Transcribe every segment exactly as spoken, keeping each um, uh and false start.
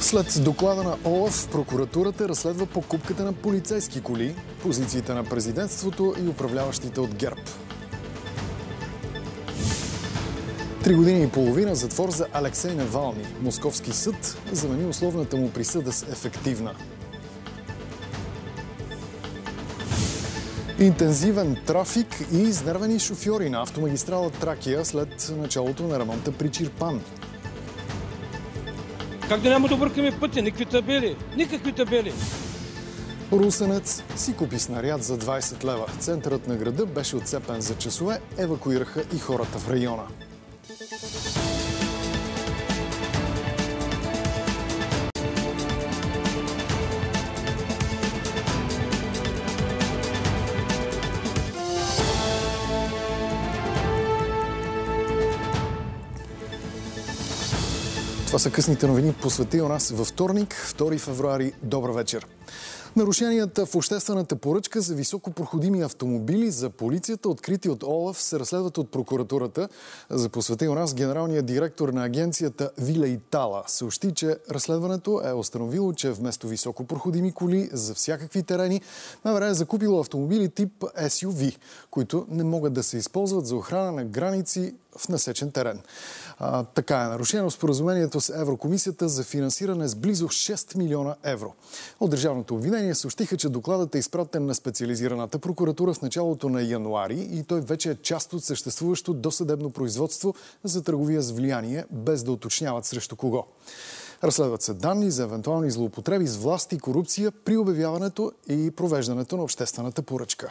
След доклада на ОЛАФ, прокуратурата разследва покупката на полицейски коли, позициите на президентството и управляващите от ГЕРБ. Три години и половина затвор за Алексей Навални. Московски съд замени условната му присъда с ефективна. Интензивен трафик и изнервени шофьори на автомагистрала Тракия след началото на ремонта при Чирпан. Как да няма да бъркаме пътя? Никакви табели. Никакви табели. Русенец си купи снаряд за двайсет лева. Центърът на града беше отцепен за часове, евакуираха и хората в района. Това са късните новини по света и у нас във вторник, втори февруари. Добър вечер. Нарушенията в обществената поръчка за високопроходими автомобили за полицията, открити от ОЛАФ, се разследват от прокуратурата. За по света и у нас генералният директор на агенцията Вилей Итала съобщи, че разследването е установило, че вместо високопроходими коли за всякакви терени, МВР е закупило автомобили тип Ес Ю Ви, които не могат да се използват за охрана на граници в насечен терен. А, така е нарушено споразумението с Еврокомисията за финансиране с близо шест милиона евро. От държавното обвинение съобщиха, че докладът е изпратен на специализираната прокуратура в началото на януари и той вече е част от съществуващо досъдебно производство за търговия с влияние, без да уточняват срещу кого. Разследват се данни за евентуални злоупотреби с власт и корупция при обявяването и провеждането на обществената поръчка.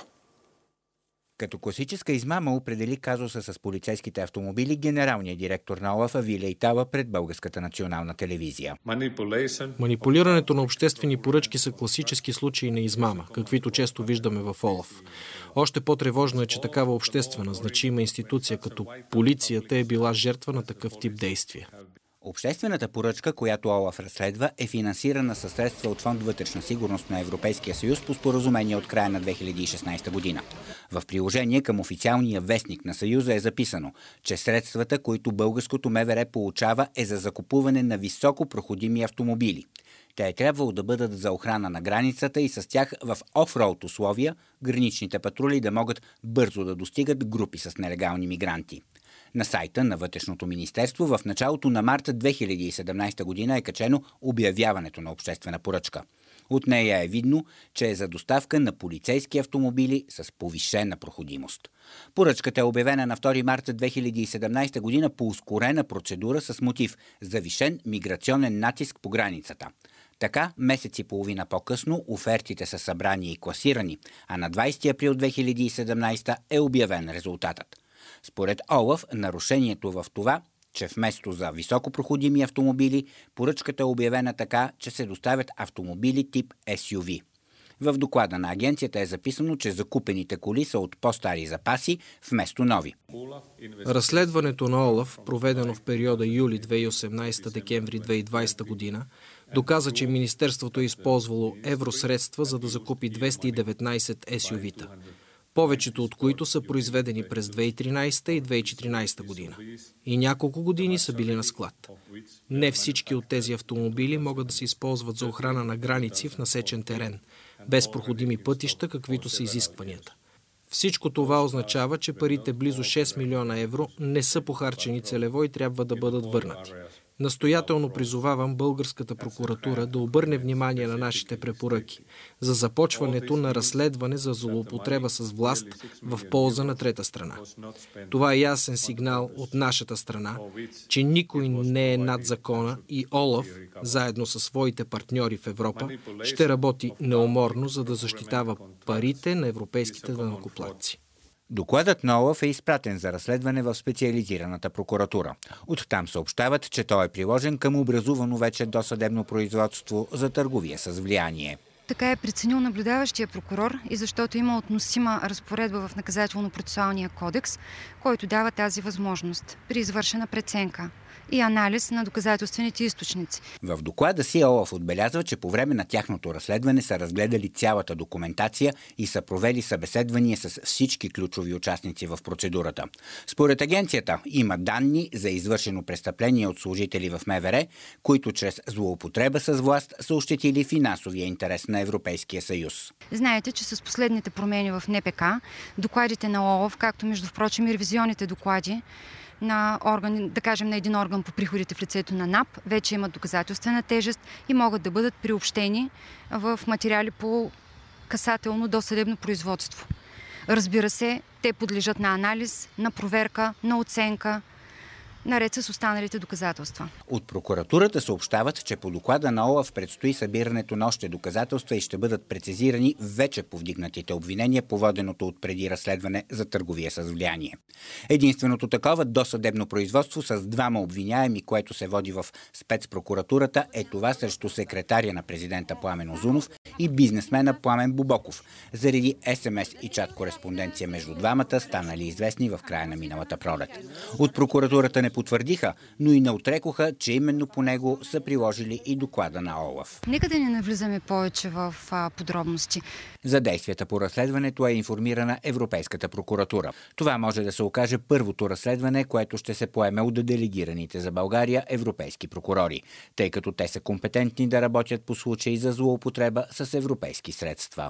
Като класическа измама определи казуса с полицейските автомобили генералният директор на ОЛАФ Вилей Итала пред Българската национална телевизия. Манипулирането на обществени поръчки са класически случаи на измама, каквито често виждаме в ОЛАФ. Още по-тревожно е, че такава обществена, значима институция като полицията е била жертва на такъв тип действия. Обществената поръчка, която ОЛАФ разследва, е финансирана със средства от Фонд вътрешна сигурност на Европейския съюз по споразумение от края на две хиляди и шестнадесета година. В приложение към официалния вестник на Съюза е записано, че средствата, които българското МВР получава, е за закупуване на високопроходими автомобили. Те е трябвало да бъдат за охрана на границата и с тях в офроуд условия граничните патрули да могат бързо да достигат групи с нелегални мигранти. На сайта на Вътрешното министерство в началото на март две хиляди и седемнадесета година е качено обявяването на обществена поръчка. От нея е видно, че е за доставка на полицейски автомобили с повишена проходимост. Поръчката е обявена на втори март две хиляди и седемнадесета година по ускорена процедура с мотив завишен миграционен натиск по границата. Така, месец и половина по-късно офертите са събрани и класирани, а на двадесети април две хиляди и седемнадесета е обявен резултатът. Според ОЛАФ, нарушението в това, че вместо за високопроходими автомобили, поръчката е обявена така, че се доставят автомобили тип Ес Ю Ви. В доклада на агенцията е записано, че закупените коли са от по-стари запаси вместо нови. Разследването на ОЛАФ, проведено в периода юли две хиляди и осемнадесета – декември две хиляди и двадесета година, доказа, че Министерството е използвало евросредства, за да закупи двеста и деветнадесет Ес Ю Ви-та. Повечето от които са произведени през две хиляди и тринадесета и две хиляди и четиринадесета година. И няколко години са били на склад. Не всички от тези автомобили могат да се използват за охрана на граници в насечен терен, без проходими пътища, каквито са изискванията. Всичко това означава, че парите близо шест милиона евро не са похарчени целево и трябва да бъдат върнати. Настоятелно призовавам българската прокуратура да обърне внимание на нашите препоръки за започването на разследване за злоупотреба с власт в полза на трета страна. Това е ясен сигнал от нашата страна, че никой не е над закона и ОЛАФ, заедно със своите партньори в Европа, ще работи неуморно, за да защитава парите на европейските данъкоплатци. Докладът на ОЛАФ е изпратен за разследване в специализираната прокуратура. Оттам съобщават, че той е приложен към образувано вече досъдебно производство за търговия с влияние. Така е преценил наблюдаващия прокурор и защото има относима разпоредба в наказателно-процесуалния кодекс, който дава тази възможност при извършена преценка. и анализ на доказателствените източници. В доклада си ОЛАФ отбелязва, че по време на тяхното разследване са разгледали цялата документация и са провели събеседвания с всички ключови участници в процедурата. Според агенцията има данни за извършено престъпление от служители в МВР, които чрез злоупотреба с власт са ощетили финансовия интерес на Европейския съюз. Знаете, че с последните промени в Н П К, докладите на ОЛАФ, както между впрочем и ревизионните доклади на органи, да кажем на един орган по приходите в лицето на Н А П, вече имат доказателствена тежест и могат да бъдат приобщени в материали по касателно досъдебно производство. Разбира се, те подлежат на анализ, на проверка, на оценка, наред с останалите доказателства. От прокуратурата съобщават, че по доклада на ОЛАФ предстои събирането на още доказателства и ще бъдат прецизирани вече повдигнатите обвинения по воденото от преди разследване за търговия с влияние. Единственото такова досъдебно производство с двама обвиняеми, което се води в спецпрокуратурата, е това срещу секретаря на президента Пламен Узунов и бизнесмена Пламен Бобоков, заради ес ем ес и чат кореспонденция между двамата, станали известни в края на миналата пролет. От прокуратурата не потвърдиха, но и не отрекоха, че именно по него са приложили и доклада на ОЛАФ. Нека да не навлизаме повече в а, подробности. За действията по разследването е информирана Европейската прокуратура. Това може да се окаже първото разследване, което ще се поеме от делегираните за България европейски прокурори, тъй като те са компетентни да работят по случаи за злоупотреба с европейски средства.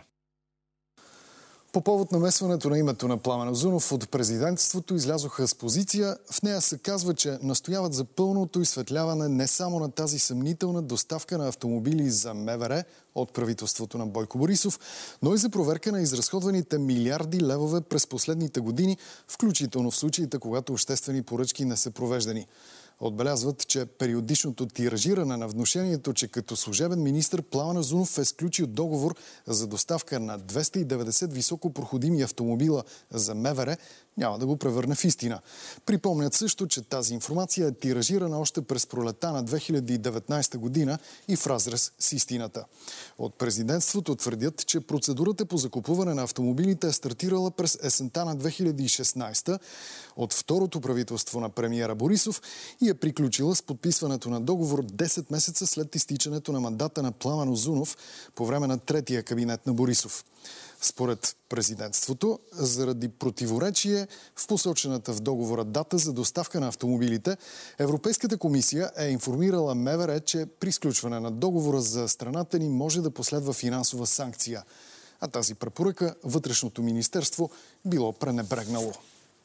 По повод намесването на името на Пламен Узунов от президентството излязоха с позиция. В нея се казва, че настояват за пълното изсветляване не само на тази съмнителна доставка на автомобили за М В Р от правителството на Бойко Борисов, но и за проверка на изразходваните милиарди левове през последните години, включително в случаите, когато обществени поръчки не са провеждани. Отбелязват, че периодичното тиражиране на внушението, че като служебен министър Пламен Узунов е сключил договор за доставка на двеста и деветдесет високопроходими автомобила за М В Р, няма да го превърне в истина. Припомнят също, че тази информация е тиражирана още през пролета на две хиляди и деветнадесета година и в разрез с истината. От президентството твърдят, че процедурата по закупуване на автомобилите е стартирала през есента на две хиляди и шестнадесета от второто правителство на премиера Борисов и е приключила с подписването на договор десет месеца след изтичането на мандата на Пламен Узунов по време на третия кабинет на Борисов. Според президентството, заради противоречие в посочената в договора дата за доставка на автомобилите, Европейската комисия е информирала М В Р, че при сключване на договора за страната ни може да последва финансова санкция. А тази препоръка Вътрешното министерство било пренебрегнало.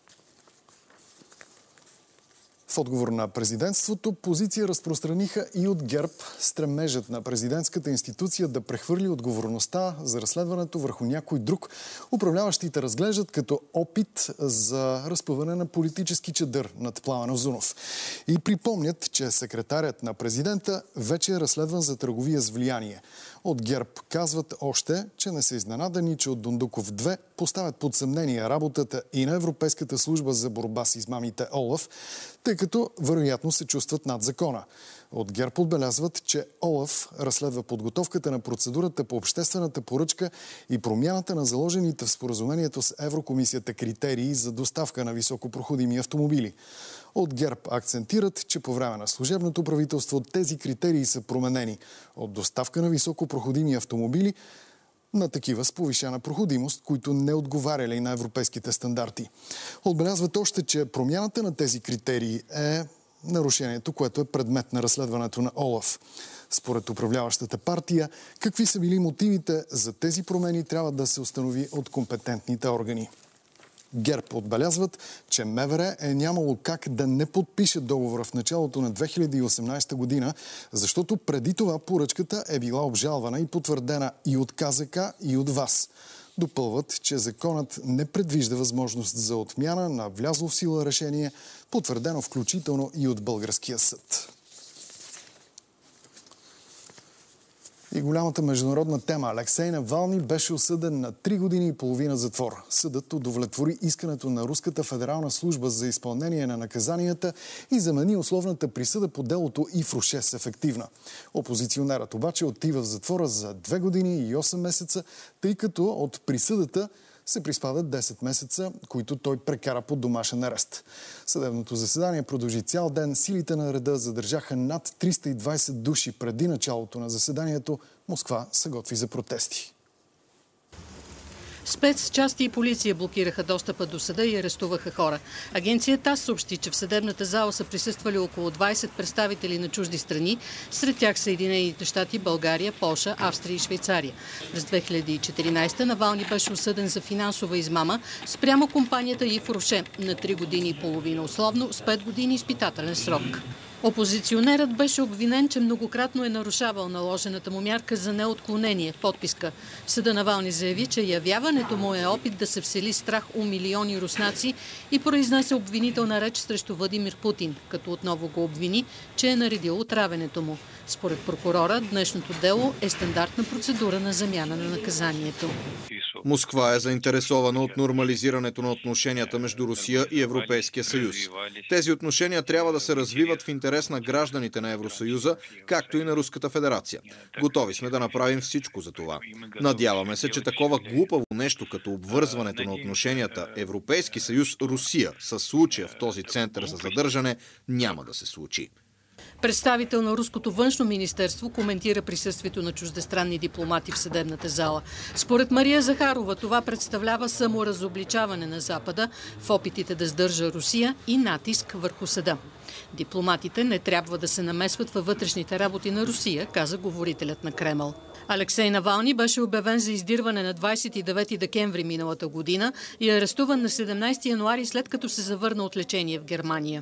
В отговор на президентството позиция разпространиха и от ГЕРБ. Стремежът на президентската институция да прехвърли отговорността за разследването върху някой друг управляващите разглеждат като опит за разпъване на политически чадър над Пламен Узунов. И припомнят, че секретарят на президента вече е разследван за търговия с влияние. От ГЕРБ казват още, че не са изненадани, че от Дондуков две поставят под съмнение работата и на Европейската служба за борба с измамите ОЛАФ, тъй като вероятно се чувстват над закона. От ГЕРБ отбелязват, че ОЛАФ разследва подготовката на процедурата по обществената поръчка и промяната на заложените в споразумението с Еврокомисията критерии за доставка на високопроходими автомобили. От ГЕРБ акцентират, че по време на служебното правителство тези критерии са променени от доставка на високопроходими автомобили на такива с повишена проходимост, които не отговаряли на европейските стандарти. Отбелязват още, че промяната на тези критерии е нарушението, което е предмет на разследването на ОЛАФ. Според управляващата партия, какви са били мотивите за тези промени, трябва да се установи от компетентните органи. ГЕРБ отбелязват, че М В Р е нямало как да не подпише договора в началото на две хиляди и осемнадесета година, защото преди това поръчката е била обжалвана и потвърдена и от К З К, и от ВАС. Допълват, че законът не предвижда възможност за отмяна на влязло в сила решение, потвърдено включително и от българския съд. И голямата международна тема. Алексей Навални беше осъден на три години и половина затвор. Съдът удовлетвори искането на Руската федерална служба за изпълнение на наказанията и замени условната присъда по делото Ифруше с ефективна. Опозиционерът обаче отива в затвора за две години и осем месеца, тъй като от присъдата се приспадат десет месеца, които той прекара под домашен арест. Съдебното заседание продължи цял ден. Силите на реда задържаха над триста и двадесет души. Преди началото на заседанието Москва се готви за протести. Спецчасти и полиция блокираха достъпа до съда и арестуваха хора. Агенция ТАСС съобщи, че в съдебната зала са присъствали около двадесет представители на чужди страни, сред тях Съединените щати, България, Полша, Австрия и Швейцария. През две хиляди и четиринадесета Навални беше осъден за финансова измама спрямо компанията Yves Rocher на три години и половина условно с пет години изпитателен срок. Опозиционерът беше обвинен, че многократно е нарушавал наложената му мярка за неотклонение – подписка. В съда Навални заяви, че явяването му е опит да се всели страх у милиони руснаци и произнесе обвинителна реч срещу Владимир Путин, като отново го обвини, че е наредил отравянето му. Според прокурора, днешното дело е стандартна процедура на замяна на наказанието. Москва е заинтересована от нормализирането на отношенията между Русия и Европейския съюз. Тези отношения трябва да се развиват в интерес на гражданите на Евросъюза, както и на Руската федерация. Готови сме да направим всичко за това. Надяваме се, че такова глупаво нещо като обвързването на отношенията Европейски съюз-Русия с случая в този център за задържане няма да се случи. Представител на Руското външно министерство коментира присъствието на чуждестранни дипломати в съдебната зала. Според Мария Захарова това представлява саморазобличаване на Запада в опитите да сдържа Русия и натиск върху съда. Дипломатите не трябва да се намесват във вътрешните работи на Русия, каза говорителят на Кремъл. Алексей Навални беше обявен за издирване на двадесет и девети декември миналата година и арестуван на седемнадесети януари, след като се завърна от лечение в Германия.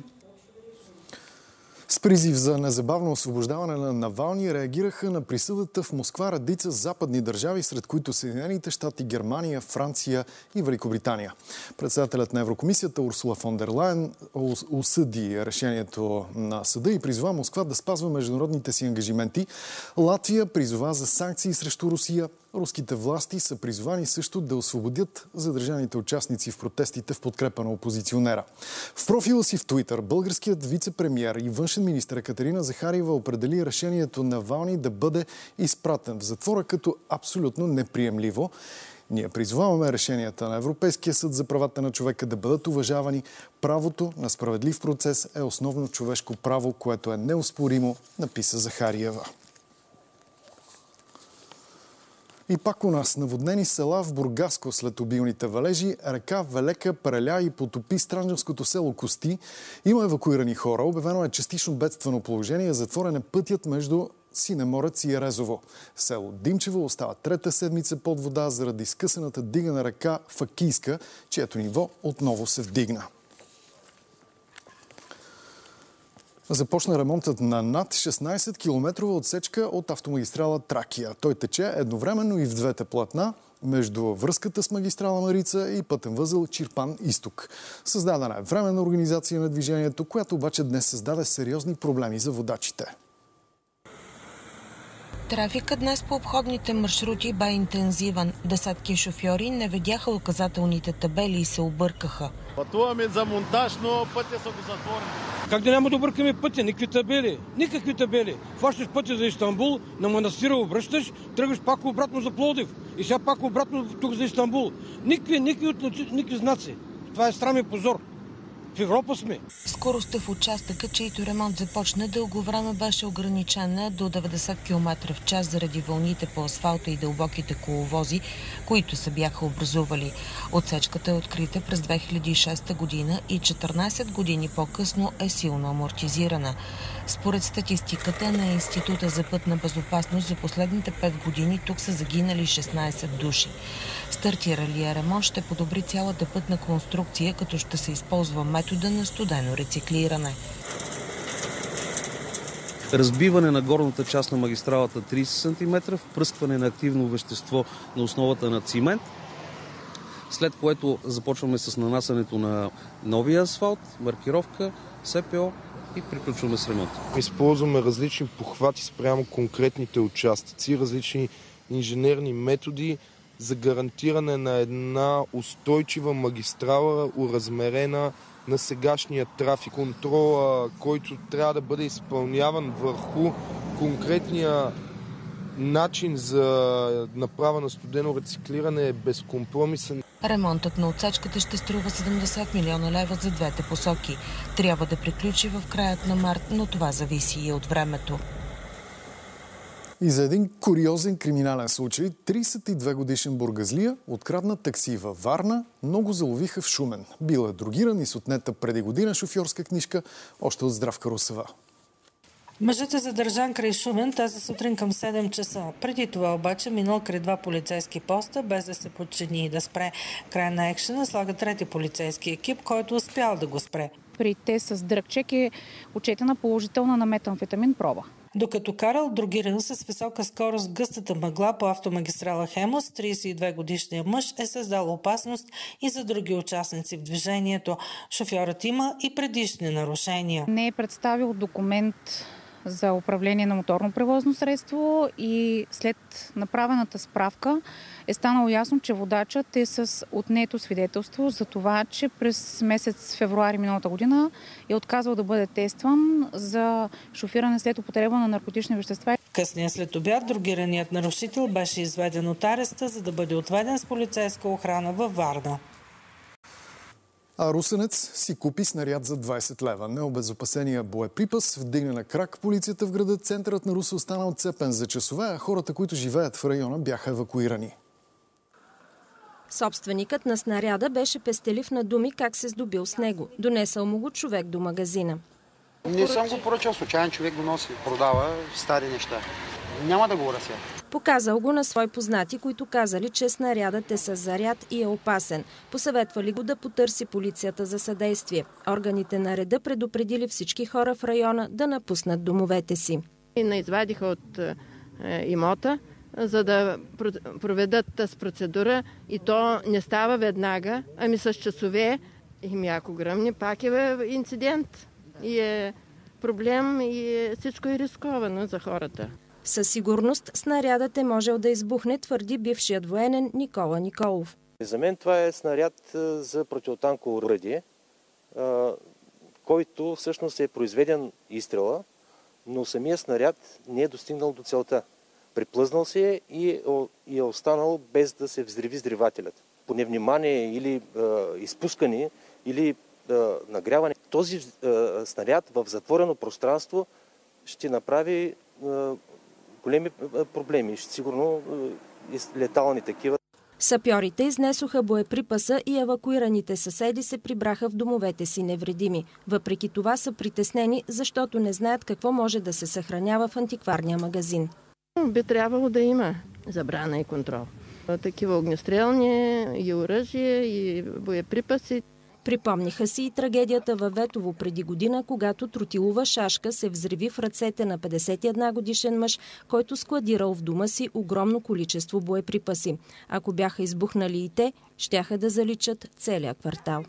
С призив за незабавно освобождаване на Навални реагираха на присъдата в Москва редица западни държави, сред които Съединените щати, Германия, Франция и Великобритания. Председателят на Еврокомисията Урсула фон дер Лайен осъди решението на съда и призова Москва да спазва международните си ангажименти. Латвия призова за санкции срещу Русия. Руските власти са призовани също да освободят задържаните участници в протестите в подкрепа на опозиционера. В профила си в Твитър българският вице-премиер и външен министър Екатерина Захариева определи решението на Навални да бъде изпратен в затвора като абсолютно неприемливо. Ние призоваваме решенията на Европейския съд за правата на човека да бъдат уважавани. Правото на справедлив процес е основно човешко право, което е неоспоримо, написа Захариева. И пак у нас наводнени села в Бургаско след обилните валежи. Река Велека преля и потопи странджанското село Кости. Има евакуирани хора. Обявено е частично бедствено положение. Затворен е пътят между Синеморец и Ерезово. Село Димчево остава трета седмица под вода заради скъсаната дига на река Факийска, чието ниво отново се вдигна. Започна ремонтът на над шестнадесет километрова отсечка от автомагистрала Тракия. Той тече едновременно и в двете платна между връзката с магистрала Марица и пътен възел Чирпан-Изток. Създадена е временна организация на движението, която обаче днес създаде сериозни проблеми за водачите. Трафикът днес по обходните маршрути бе интензивен. Десетки шофьори не видяха указателните табели и се объркаха. Пътуваме за монтаж, но пътя са го затворени. Как да няма да объркаме пътя? Никакви табели. Никакви табели. Хващаш пътя за Истанбул, на Манастира обръщаш, тръгваш пак обратно за Пловдив. И сега пак обратно тук за Истанбул. Никакви, никакви, никакви знаци. Това е срам и позор. В Европа сме. Скоростта в участъка, чийто ремонт започна дълго време, беше ограничена до деветдесет километра в час заради вълните по асфалта и дълбоките коловози, които се бяха образували. Отсечката е открита през две хиляди и шеста година и четиринадесет години по-късно е силно амортизирана. Според статистиката на Института за пътна безопасност за последните пет години тук са загинали шестнадесет души. Стартиралия ремонт ще подобри цялата пътна конструкция, като ще се използва метода на студено рециклиране. Разбиване на горната част на магистралата тридесет сантиметра, впръскване на активно вещество на основата на цимент, след което започваме с нанасянето на новия асфалт, маркировка, СПО и приключваме с ремонт. Използваме различни похвати спрямо конкретните участъци, различни инженерни методи за гарантиране на една устойчива магистрала, уразмерена на сегашния трафик. Контрола, който трябва да бъде изпълняван върху конкретния начин за направа на студено рециклиране, е безкомпромисен. Ремонтът на отсечката ще струва седемдесет милиона лева за двете посоки. Трябва да приключи в краят на март, но това зависи и от времето. И за един куриозен криминален случай, тридесет и две годишен бургазлия открадна такси във Варна, но го заловиха в Шумен. Бил е дрогиран и с отнета преди година шофьорска книжка, още от Здравка Русева. Мъжът е задържан край Шумен тази сутрин към седем часа. Преди това обаче минал край два полицейски поста, без да се подчини и да спре. Край на екшена слага трети полицейски екип, който успял да го спре. При тест с дръгчек е отчетена положителна на метамфетамин проба. Докато карал дрогиран с висока скорост гъстата мъгла по автомагистрала Хемос, тридесет и две годишният мъж е създал опасност и за други участници в движението. Шофьорът има и предишни нарушения. Не е представил документ за управление на моторно превозно средство и след направената справка е станало ясно, че водачът е с отнето свидетелство за това, че през месец февруари миналата година е отказал да бъде тестван за шофиране след употреба на наркотични вещества. Късния след обяд дрогираният нарушител беше изведен от ареста, за да бъде отведен с полицейска охрана във Варна. А русенец си купи снаряд за двадесет лева. Необезопасения боеприпас вдигна на крак полицията в града. Центърът на Русе остана отцепен за часове, а хората, които живеят в района, бяха евакуирани. Собственикът на снаряда беше пестелив на думи как се здобил с него. Донесъл му го човек до магазина. Не съм го поръчал, случайен човек го носи, продава стари неща. Няма да го урася. Показал го на свои познати, които казали, че снарядът е с заряд и е опасен. Посъветвали го да потърси полицията за съдействие. Органите на реда предупредили всички хора в района да напуснат домовете си. И ме извадиха от е, имота, за да проведат тази процедура, и то не става веднага, ами с часове. И ми ако гръмне, пак е инцидент и е проблем и е, всичко е рисковано за хората. Със сигурност снарядът е можел да избухне, твърди бившият военен Никола Николов. За мен това е снаряд за противотанково оръдие, който всъщност е произведен изстрела, но самия снаряд не е достигнал до целта. Приплъзнал се е и е останал без да се взриви взривателят. По невнимание или изпускане, или нагряване, този снаряд в затворено пространство ще направи големи проблеми, сигурно и летални такива. Сапьорите изнесоха боеприпаса и евакуираните съседи се прибраха в домовете си невредими. Въпреки това са притеснени, защото не знаят какво може да се съхранява в антикварния магазин. Би трябвало да има забрана и контрол. Такива огнестрелни и оръжие, и боеприпаси. Припомниха си и трагедията във Ветово преди година, когато тротилова шашка се взриви в ръцете на петдесет и една годишен мъж, който складирал в дома си огромно количество боеприпаси. Ако бяха избухнали и те, щяха да заличат целия квартал.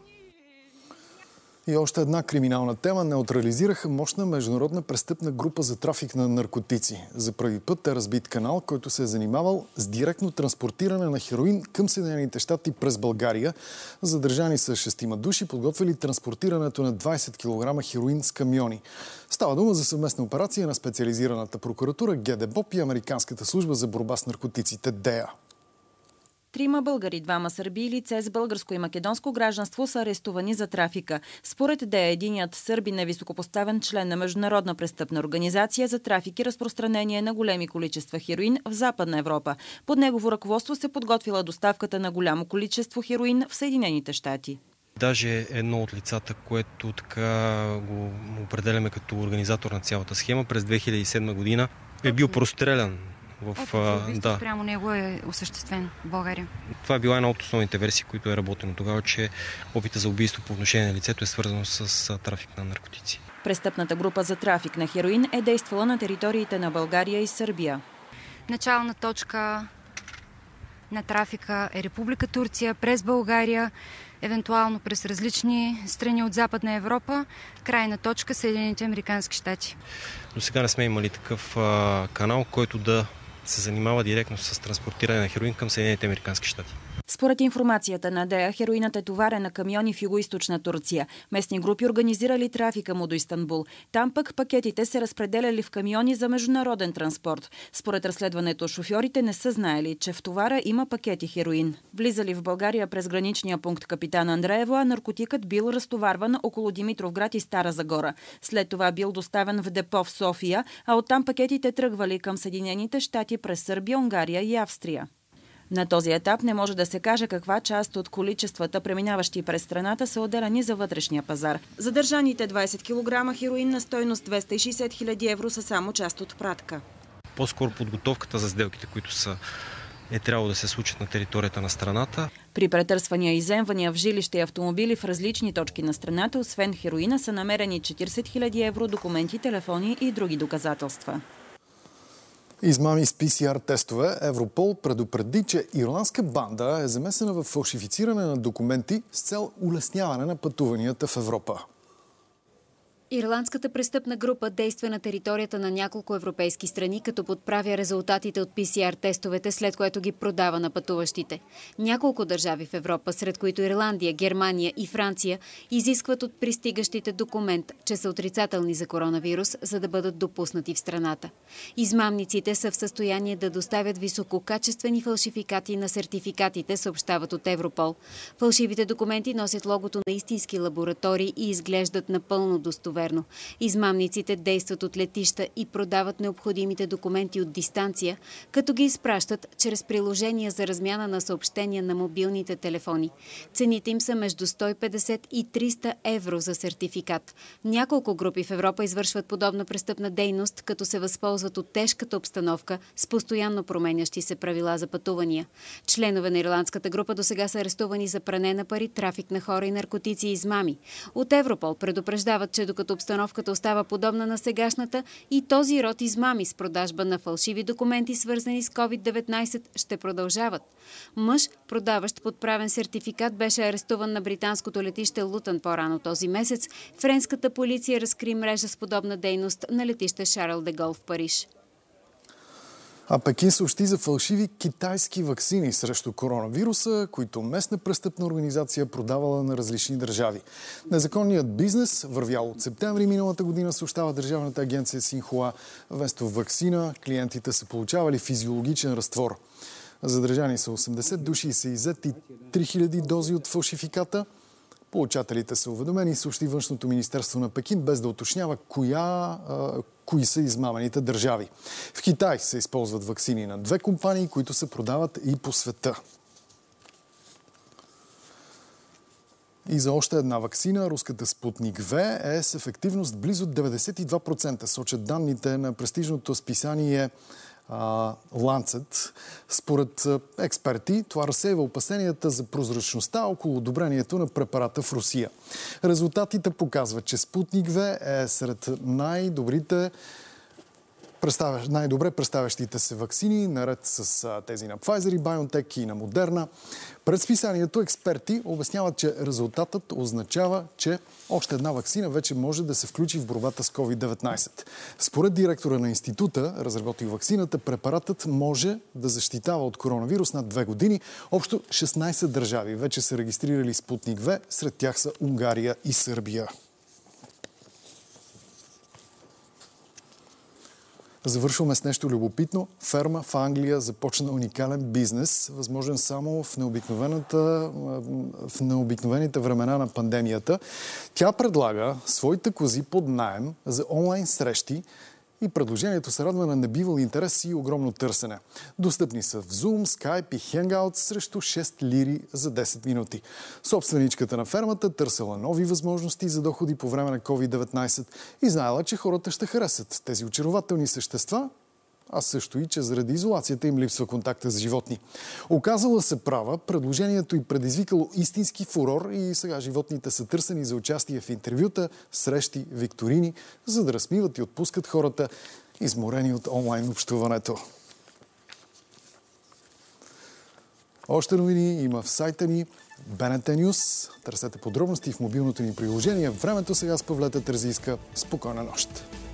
И още една криминална тема. Неутрализираха мощна международна престъпна група за трафик на наркотици. За първи път е разбит канал, който се е занимавал с директно транспортиране на хероин към Съединените щати през България. Задържани са шестима души, подготвили транспортирането на двадесет килограма хероин с камиони. Става дума за съвместна операция на специализираната прокуратура ГДБОП и Американската служба за борба с наркотиците ДЕА. Трима българи, двама сърби и лице с българско и македонско гражданство са арестувани за трафика. Според ДЕА, единият сърбин е високопоставен член на международна престъпна организация за трафик и разпространение на големи количества хероин в Западна Европа. Под негово ръководство се подготвила доставката на голямо количество хероин в Съединените щати. Даже едно от лицата, което така го определяме като организатор на цялата схема, през две хиляди и седма година е бил прострелян. В, а, да. Прямо него е осъществен в България. Това е била една от основните версии, които е работено тогава, че опита за убийство по отношение на лицето е свързано с трафик на наркотици. Престъпната група за трафик на хероин е действала на териториите на България и Сърбия. Начална точка на трафика е Република Турция, през България, евентуално през различни страни от Западна Европа, крайна точка Съединените американски щати. До сега не сме имали такъв а, канал, който да се занимава директно с транспортиране на хероин към Съединените американски щати. Според информацията на ДЕА, хероинът е товарен на камиони в югоизточна Турция. Местни групи организирали трафика му до Истанбул. Там пък пакетите се разпределяли в камиони за международен транспорт. Според разследването, шофьорите не са знаели, че в товара има пакети хероин. Влизали в България през граничния пункт Капитан Андреево, а наркотикът бил разтоварван около Димитровград и Стара Загора. След това бил доставен в депо в София, а оттам пакетите тръгвали към Съединените щати през Сърбия, Унгария и Австрия. На този етап не може да се каже каква част от количествата, преминаващи през страната, са отделени за вътрешния пазар. Задържаните двайсет килограма хероин на стойност двеста и шейсет хиляди евро са само част от пратка. По-скоро подготовката за сделките, които са е трябвало да се случат на територията на страната. При претърсвания и изземвания в жилища и автомобили в различни точки на страната, освен хероина, са намерени четирийсет хиляди евро, документи, телефони и други доказателства. Измами с пи си ар тестове. Европол предупреди, че ирландска банда е замесена в фалшифициране на документи с цел улесняване на пътуванията в Европа. Ирландската престъпна група действа на територията на няколко европейски страни, като подправя резултатите от пи си ар тестовете, след което ги продава на пътуващите. Няколко държави в Европа, сред които Ирландия, Германия и Франция, изискват от пристигащите документ, че са отрицателни за коронавирус, за да бъдат допуснати в страната. Измамниците са в състояние да доставят висококачествени фалшификати на сертификатите, съобщават от Европол. Фалшивите документи носят логото на истински лаборатории и изглеждат напълно достоверно. Измамниците действат от летища и продават необходимите документи от дистанция, като ги изпращат чрез приложения за размяна на съобщения на мобилните телефони. Цените им са между сто и петдесет и триста евро за сертификат. Няколко групи в Европа извършват подобна престъпна дейност, като се възползват от тежката обстановка с постоянно променящи се правила за пътувания. Членове на ирландската група досега са арестувани за пране на пари, трафик на хора и наркотици и измами. От Европол предупреждават, че докато обстановката остава подобна на сегашната, и този род измами с продажба на фалшиви документи, свързани с ковид деветнайсет, ще продължават. Мъж, продаващ подправен сертификат, беше арестуван на британското летище Лутън по-рано този месец. Френската полиция разкри мрежа с подобна дейност на летище Шарл де Гол в Париж. А Пекин съобщи за фалшиви китайски ваксини срещу коронавируса, които местна престъпна организация продавала на различни държави. Незаконният бизнес, вървял от септември миналата година, съобщава държавната агенция Синхуа. Вместо ваксина, клиентите са получавали физиологичен разтвор. Задържани са осемдесет души и са иззети три хиляди дози от фалшификата. Получателите са уведомени, съобщи Външното министерство на Пекин, без да уточнява коя, а, кои са измамените държави. В Китай се използват ваксини на две компании, които се продават и по света. И за още една ваксина, руската Спутник В, е с ефективност близо деветдесет и два процента, сочат данните на престижното списание Lancet. Според експерти, това разсейва опасенията за прозрачността около одобрението на препарата в Русия. Резултатите показват, че Спутник В е сред най-добрите най-добре представящите се ваксини, наред с тези на Pfizer и BioNTech и на Moderna. Пред списанието експерти обясняват, че резултатът означава, че още една ваксина вече може да се включи в борбата с ковид деветнайсет. Според директора на института, разработил ваксината, препаратът може да защитава от коронавирус над две години. Общо шестнайсет държави вече са регистрирали Спутник В, сред тях са Унгария и Сърбия. Завършваме с нещо любопитно. Ферма в Англия започна уникален бизнес, възможен само в, в необикновените времена на пандемията. Тя предлага своите кози под наем за онлайн срещи и предложението се радва на небивал интерес и огромно търсене. Достъпни са в Zoom, Skype и Hangout срещу шест лири за десет минути. Собственичката на фермата търсила нови възможности за доходи по време на ковид деветнайсет и знаела, че хората ще харесат тези очарователни същества, а също и, че заради изолацията им липсва контакта с животни. Оказала се права, предложението й предизвикало истински фурор и сега животните са търсени за участие в интервюта, срещи, викторини, за да размиват и отпускат хората, изморени от онлайн общуването. Още новини има в сайта ни Б Н Т News. Търсете подробности в мобилното ни приложение. Времето сега с Павлета Терзийска. Спокойна нощ!